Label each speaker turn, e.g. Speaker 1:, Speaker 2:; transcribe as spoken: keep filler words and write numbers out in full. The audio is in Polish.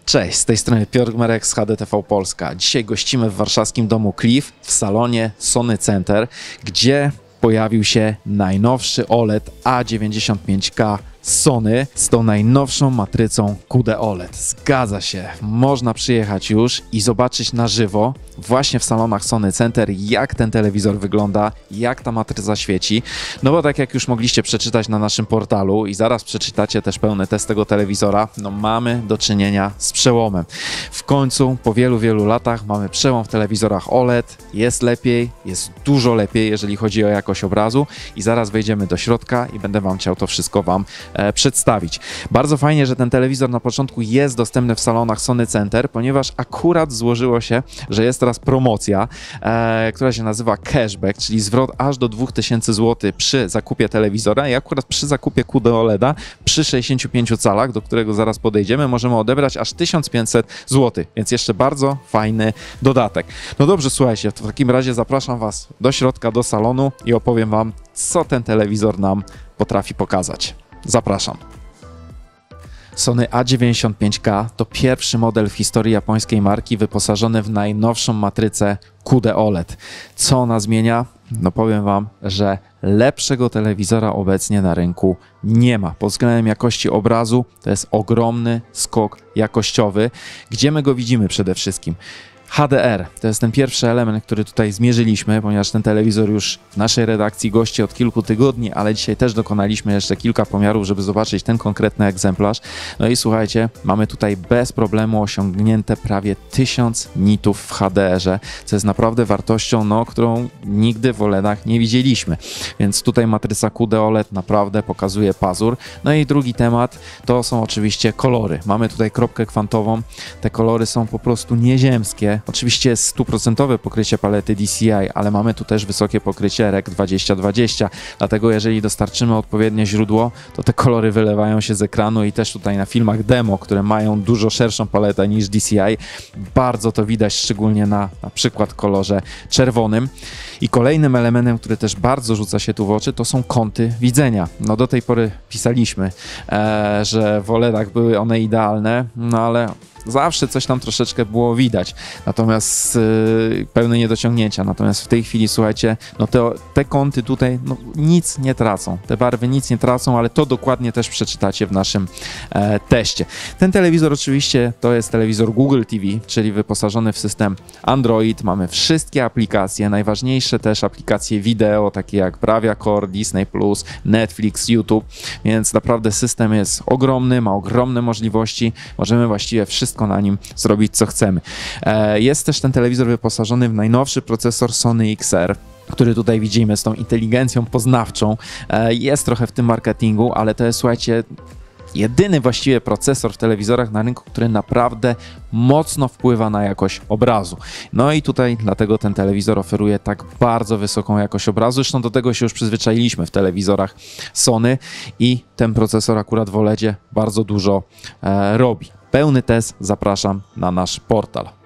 Speaker 1: Cześć, z tej strony Piotr Gmerek z H D T V Polska. Dzisiaj gościmy w warszawskim domu Cliff w salonie Sony Center, gdzie pojawił się najnowszy O L E D A dziewięćdziesiąt pięć K Sony z tą najnowszą matrycą Q D O L E D. Zgadza się, można przyjechać już i zobaczyć na żywo właśnie w salonach Sony Center, jak ten telewizor wygląda, jak ta matryca świeci. No bo tak jak już mogliście przeczytać na naszym portalu i zaraz przeczytacie też pełny test tego telewizora, no mamy do czynienia z przełomem. W końcu po wielu, wielu latach mamy przełom w telewizorach O L E D. Jest lepiej, jest dużo lepiej, jeżeli chodzi o jakość obrazu i zaraz wejdziemy do środka i będę wam chciał to wszystko wam e, przedstawić. Bardzo fajnie, że ten telewizor na początku jest dostępny w salonach Sony Center, ponieważ akurat złożyło się, że jest teraz promocja, e, która się nazywa cashback, czyli zwrot aż do dwóch tysięcy złotych przy zakupie telewizora i akurat przy zakupie Q D O L E D a przy sześćdziesięciu pięciu calach, do którego zaraz podejdziemy, możemy odebrać aż tysiąc pięćset złotych, więc jeszcze bardzo fajny dodatek. No dobrze, słuchajcie, w takim razie zapraszam was do środka, do salonu i opowiem wam, co ten telewizor nam potrafi pokazać. Zapraszam. Sony A dziewięćdziesiąt pięć K to pierwszy model w historii japońskiej marki wyposażony w najnowszą matrycę Q D O L E D. Co ona zmienia? No powiem wam, że lepszego telewizora obecnie na rynku nie ma. Pod względem jakości obrazu to jest ogromny skok jakościowy. Gdzie my go widzimy przede wszystkim? H D R to jest ten pierwszy element, który tutaj zmierzyliśmy, ponieważ ten telewizor już w naszej redakcji gości od kilku tygodni, ale dzisiaj też dokonaliśmy jeszcze kilka pomiarów, żeby zobaczyć ten konkretny egzemplarz. No i słuchajcie, mamy tutaj bez problemu osiągnięte prawie tysiąc nitów w H D R-ze, co jest naprawdę wartością, no, którą nigdy w O L E D-ach nie widzieliśmy. Więc tutaj matryca Q D O L E D naprawdę pokazuje pazur. No i drugi temat to są oczywiście kolory. Mamy tutaj kropkę kwantową. Te kolory są po prostu nieziemskie. Oczywiście jest stuprocentowe pokrycie palety D C I, ale mamy tu też wysokie pokrycie R E C dwadzieścia dwadzieścia, dlatego jeżeli dostarczymy odpowiednie źródło, to te kolory wylewają się z ekranu i też tutaj na filmach demo, które mają dużo szerszą paletę niż D C I, bardzo to widać, szczególnie na na przykład kolorze czerwonym. I kolejnym elementem, który też bardzo rzuca się tu w oczy, to są kąty widzenia. No do tej pory pisaliśmy, e, że w O L E D-ach były one idealne, no ale zawsze coś tam troszeczkę było widać, natomiast yy, pełne niedociągnięcia. Natomiast w tej chwili, słuchajcie, no te, te kąty tutaj no, nic nie tracą. Te barwy nic nie tracą, ale to dokładnie też przeczytacie w naszym e, teście. Ten telewizor oczywiście to jest telewizor Google T V, czyli wyposażony w system Android. Mamy wszystkie aplikacje, najważniejsze też aplikacje wideo, takie jak Bravia Core, Disney plus, Netflix, YouTube, więc naprawdę system jest ogromny, ma ogromne możliwości. Możemy właściwie wszystko na nim zrobić, co chcemy. Jest też ten telewizor wyposażony w najnowszy procesor Sony X R, który tutaj widzimy z tą inteligencją poznawczą. Jest trochę w tym marketingu, ale to jest, słuchajcie, jedyny właściwie procesor w telewizorach na rynku, który naprawdę mocno wpływa na jakość obrazu. No i tutaj dlatego ten telewizor oferuje tak bardzo wysoką jakość obrazu. Zresztą do tego się już przyzwyczailiśmy w telewizorach Sony i ten procesor akurat w O L E D-zie bardzo dużo e, robi. Pełny test zapraszam na nasz portal.